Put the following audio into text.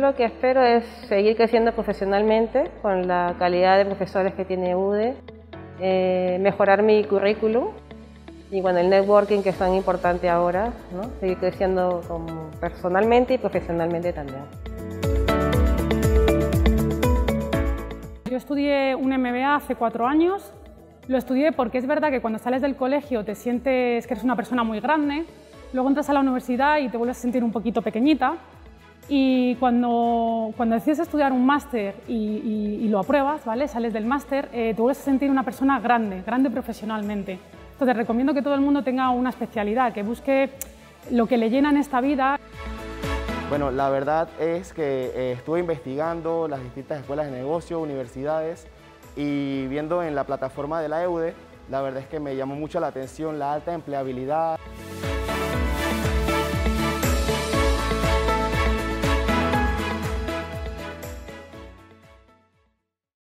lo que espero es seguir creciendo profesionalmente con la calidad de profesores que tiene UDE, mejorar mi currículum y bueno, el networking que es tan importante ahora, ¿no? Seguir creciendo personalmente y profesionalmente también. Yo estudié un MBA hace 4 años. Lo estudié porque es verdad que cuando sales del colegio te sientes que eres una persona muy grande, luego entras a la universidad y te vuelves a sentir un poquito pequeñita, y cuando decides estudiar un máster y lo apruebas, ¿vale? Sales del máster, te vuelves a sentir una persona grande profesionalmente. Entonces recomiendo que todo el mundo tenga una especialidad, que busque lo que le llena en esta vida. Bueno, la verdad es que estuve investigando las distintas escuelas de negocio, universidades, y viendo en la plataforma de la EUDE, la verdad es que me llamó mucho la atención la alta empleabilidad.